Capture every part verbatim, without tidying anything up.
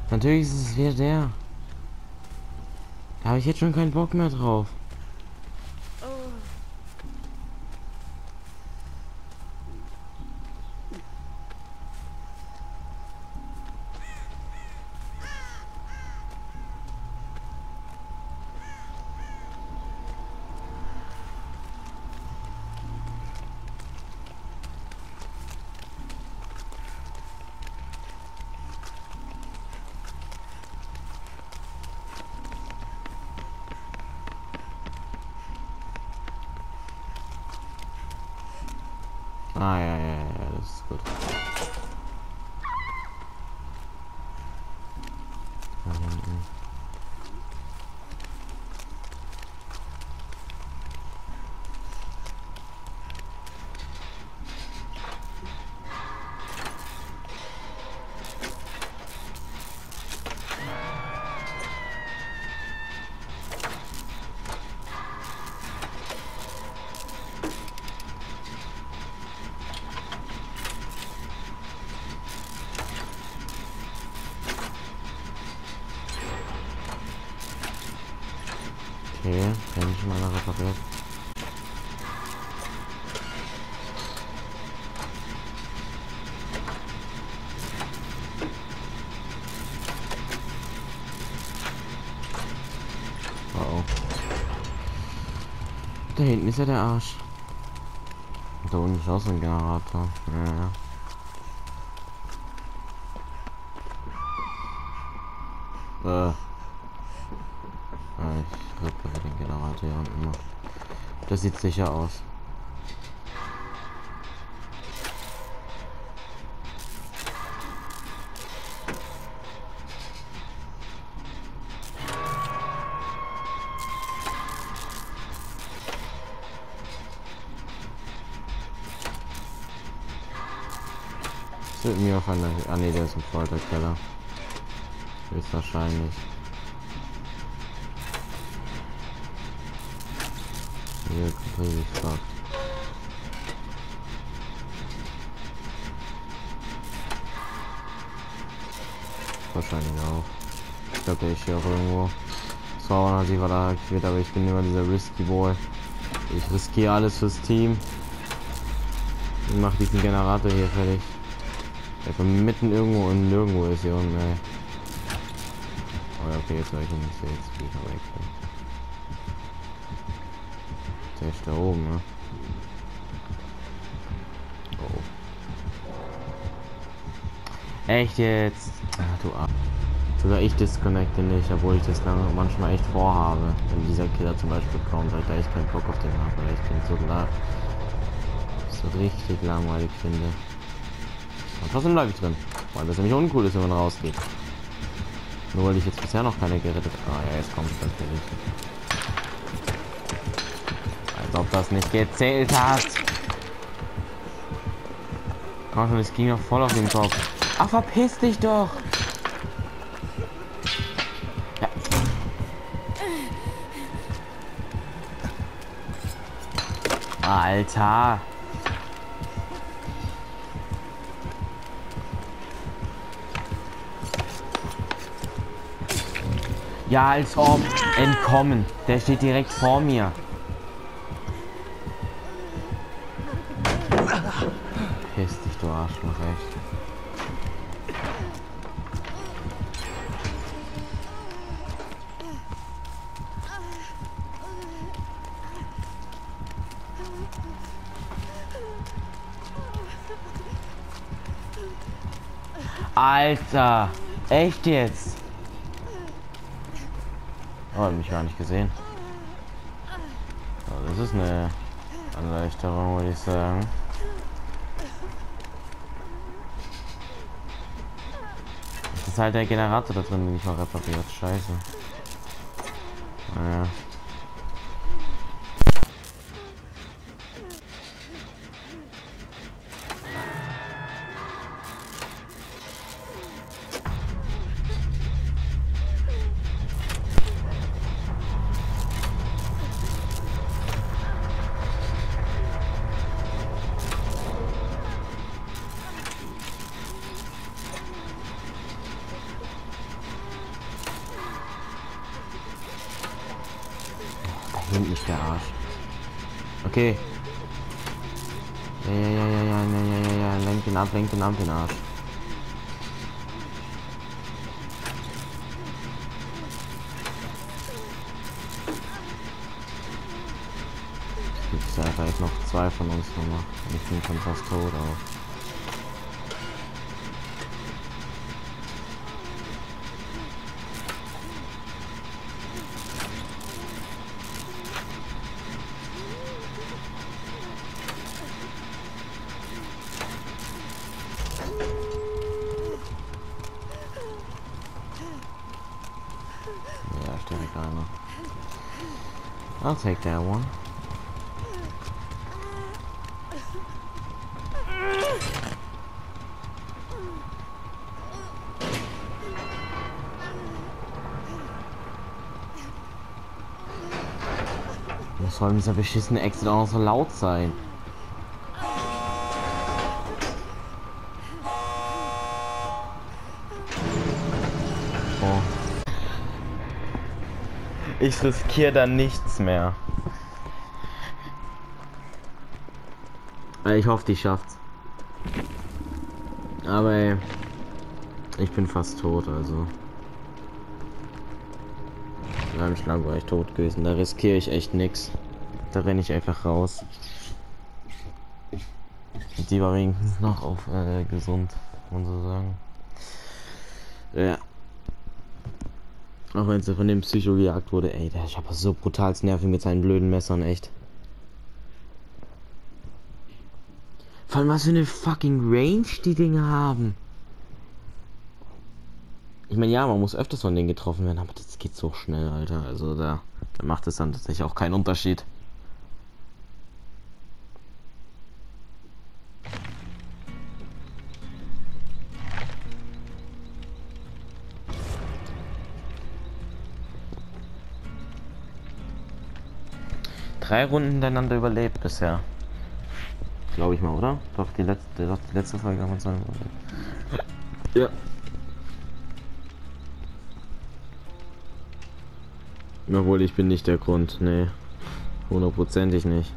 Natürlich ist es wieder der. Da habe ich jetzt schon keinen Bock mehr drauf. Ah, ja, ja, ja, das ist gut. Da hinten. Okay, kann ich mal repariert. Oh, oh. Da hinten ist ja der Arsch. Da unten ist auch so ein Generator. Ja, ja. Äh. Ah, ich repariere den Generator hier unten mal. Das sieht sicher aus. Das wird mir auf einer. Ah ne, der ist im Folterkeller. Ist wahrscheinlich. Hier komplett gesagt. Wahrscheinlich auch. Ich glaube, der ist hier auch irgendwo. So, sie war da aktiviert, aber ich bin immer dieser Risky Boy. Ich riskiere alles fürs Team. Ich mache diesen Generator hier fertig. Der von mitten irgendwo und nirgendwo ist hier unten, ey. Oh ja, okay, jetzt soll ich ihn nicht jetzt wieder weg. Der ist da oben, ne? Oh. Echt jetzt? Ach, du Arsch. Sogar ich disconnecte nicht, obwohl ich das lange manchmal echt vorhabe. Wenn dieser Killer zum Beispiel kommt, weil ich da echt keinen Bock auf den habe, weil ich den so, so richtig langweilig finde. Und trotzdem bleibe ich drin, weil das nämlich uncool ist, wenn man rausgeht. Nur weil ich jetzt bisher noch keine gerettet habe. Ah ja, jetzt kommt das natürlich. Als ob das nicht gezählt hat. Komm schon, es ging noch voll auf den Kopf. Ach, verpiss dich doch! Ja. Alter! Ja, als ob. Entkommen. Der steht direkt vor mir. Piss dich, du Arschloch, echt. Alter. Echt jetzt? Oh, hab mich gar nicht gesehen. Oh, das ist eine Erleichterung, würde ich sagen. Das ist halt der Generator da drin, den ich mal repariert. Scheiße. Naja. hinten nicht der Arsch. Okay. Ja, ja, ja, ja, ja, ja, ja, ja, ja. Lenk den ab, lenk den ab, den Arsch. Gibt ja vielleicht noch zwei von uns nochmal. Ich bin schon fast tot auch. Ja, stelle keiner. I'll take that one. Was soll dieser beschissene Exit auch noch so laut sein? Oh. Ich riskiere da nichts mehr. Ich hoffe, die schafft's. Aber ey, ich bin fast tot, also. Ganz lang war ich tot gewesen. Da riskiere ich echt nichts. Da renne ich einfach raus. Und die war wenigstens noch auf äh, gesund, muss man so sagen. Ja. Auch wenn sie von dem Psycho gejagt wurde, ey, der ist aber so brutal nervig mit seinen blöden Messern, echt. Vor allem was für eine fucking Range die Dinge haben. Ich meine, ja, man muss öfters von denen getroffen werden, aber das geht so schnell, Alter. Also da, da macht es dann tatsächlich auch keinen Unterschied. Drei Runden hintereinander überlebt bisher. Glaube ich mal, oder? Doch, die letzte, doch, die letzte Folge haben wir uns dann überlebt. Ja. Obwohl, ich bin nicht der Grund, nee. Hundertprozentig nicht.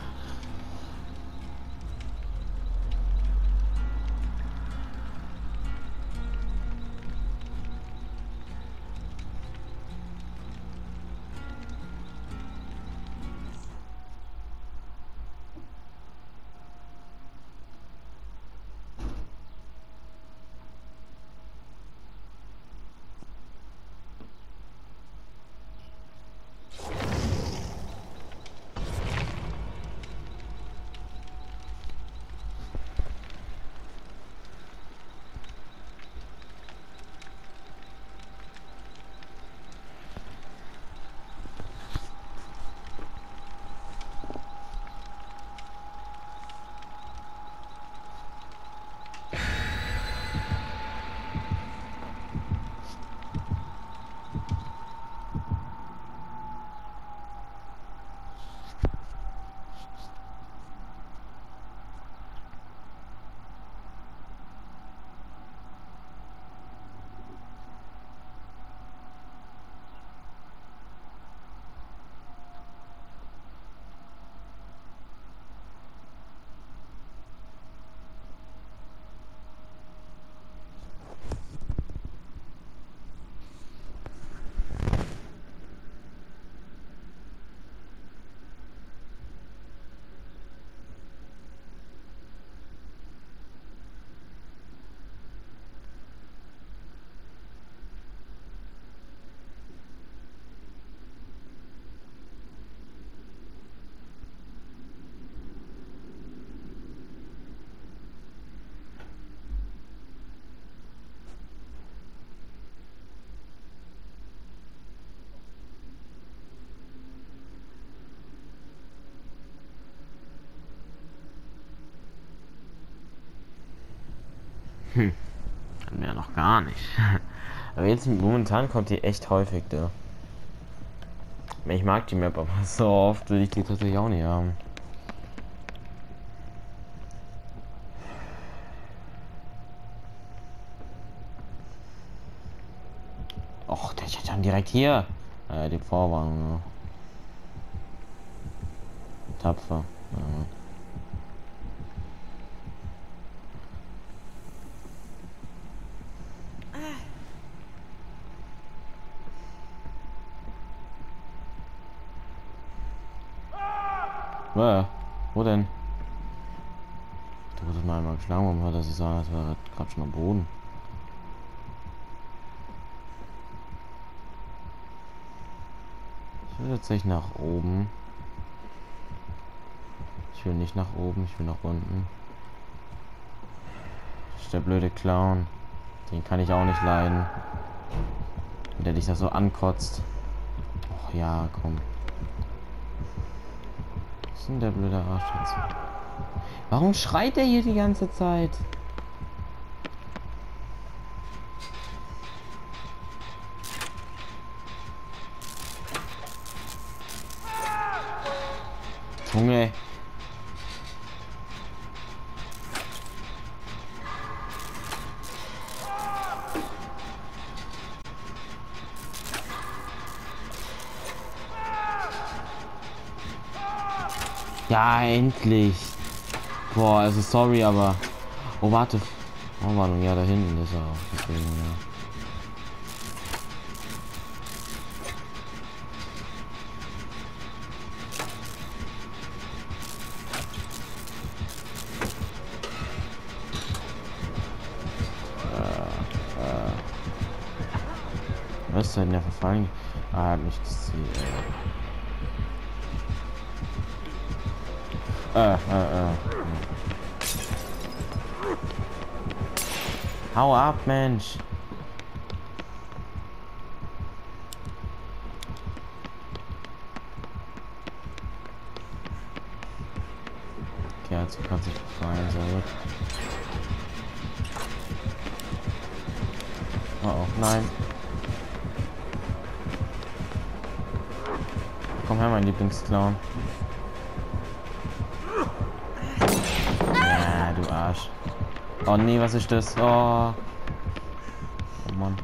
Hm. Hatten wir ja noch gar nicht. Aber jetzt momentan kommt die echt häufig da. Ich mag die Map, aber so oft will ich die tatsächlich auch nicht haben. Och, der ist ja schon direkt hier. Äh, die Vorwarnung. Tapfer. Ja. Äh, wo denn? Da wurde mal einmal geschlagen, warum hat er sich sagen, das war gerade schon am Boden. Ich will tatsächlich nach oben. Ich will nicht nach oben, ich will nach unten. Das ist der blöde Clown. Den kann ich auch nicht leiden. Und der dich da so ankotzt. Och ja, komm. Was ist denn der blöde Arsch jetzt? Warum schreit er hier die ganze Zeit? Junge. Ja, endlich. Boah, also sorry, aber... Oh, warte. Oh, Mann, ja, da hinten ist er auch. Deswegen, ja. Was ist denn der verfallen? Ah, er hat mich gesehen. Äh, äh, äh. Hau ab, Mensch. Okay, also kannst du dich befreien, sehr gut. Oh, oh, nein. Komm her, mein Lieblingsclown. Ja, du Arsch. Oh nee, was ist das? Oh, oh Mann.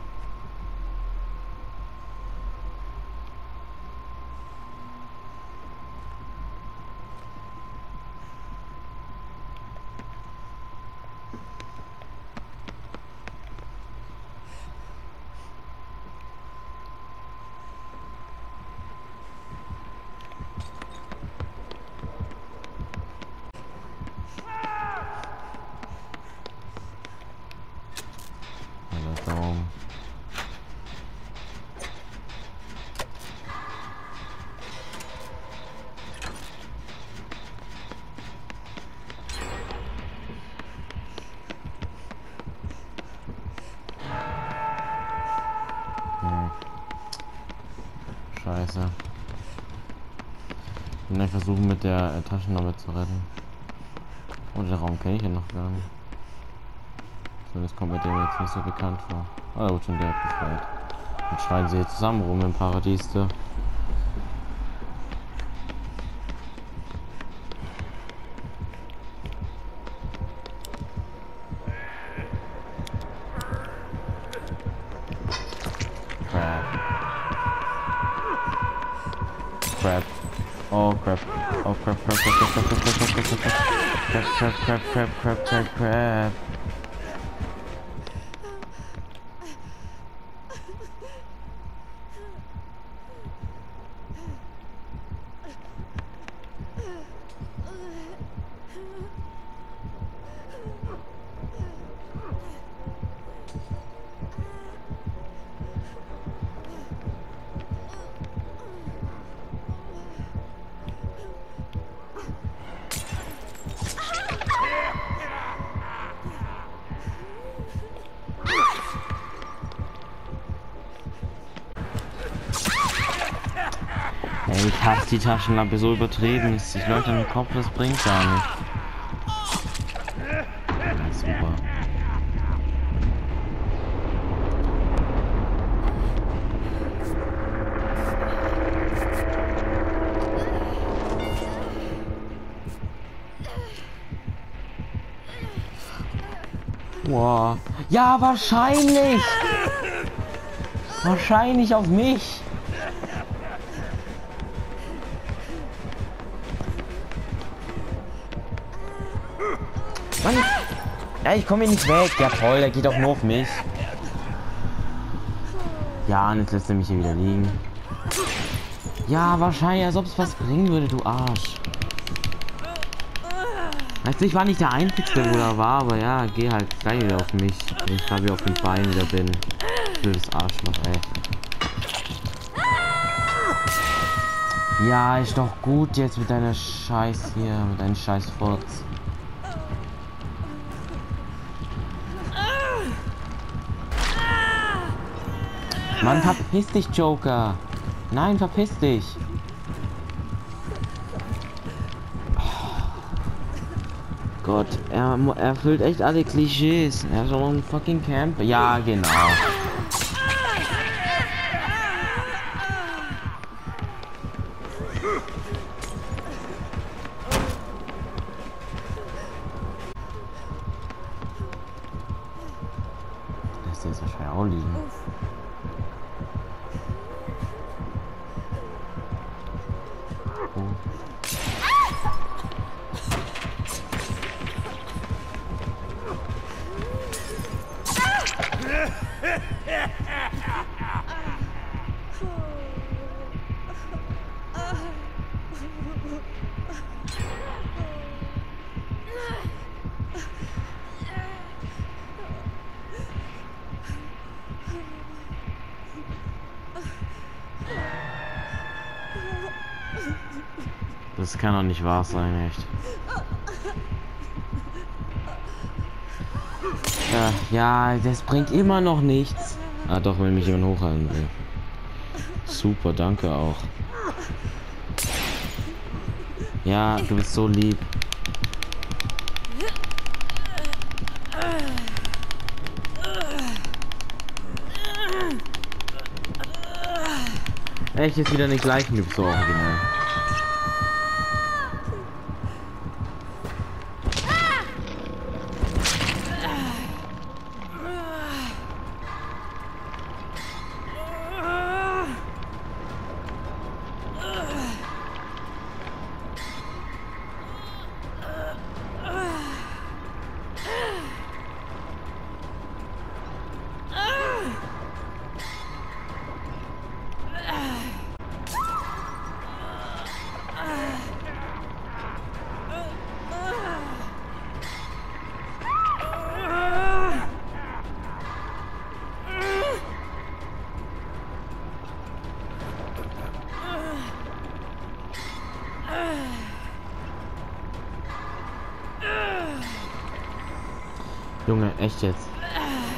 Darum. Hm. Scheiße. Ich will versuchen, mit der äh, Taschenlampe zu retten. Und den Raum kenne ich ja noch gar nicht. Das kommt mit dem jetzt nicht so bekannt vor. Ah, da wird schon der befreit. Und schreien sie jetzt zusammen rum im Paradies da. Crap. Crap. Oh crap. Oh crap, crap, crap, crap, crap, crap, crap, crap, crap, crap, crap, crap, crap, crap, crap. Ey, ich hasse die Taschenlampe so übertrieben. Ich leuchte im Kopf, das bringt gar nicht. Ja, super. Wow. Ja, wahrscheinlich. Wahrscheinlich auf mich. Mann. Ja, ich komme hier nicht weg. Ja toll, der geht auch nur auf mich. Ja, und jetzt lässt er mich hier wieder liegen. Ja, wahrscheinlich, als ob es was bringen würde, du Arsch. Weißt du, ich war nicht der Einzige, wo da war, aber ja, geh halt gleich wieder auf mich. Wenn ich gerade wieder auf dem Bein wieder bin. Blödes Arschloch, ey. Ja, ist doch gut jetzt mit deiner Scheiß hier, mit deinem Scheiß Furz. Mann, verpiss dich, Joker. Nein, verpiss dich. Gott, er erfüllt echt alle Klischees. Er ist auch ein fucking Camper. Ja, genau. Lässt der jetzt wahrscheinlich auch liegen. Oh. Das kann doch nicht wahr sein, echt. Ja, ja, das bringt immer noch nichts. Ah doch, wenn mich jemand hochhalten will. Super, danke auch. Ja, du bist so lieb. Echt, ist wieder den gleichen Typ, so original. Junge, echt jetzt?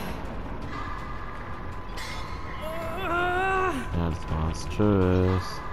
Ja, das war's. Tschüss.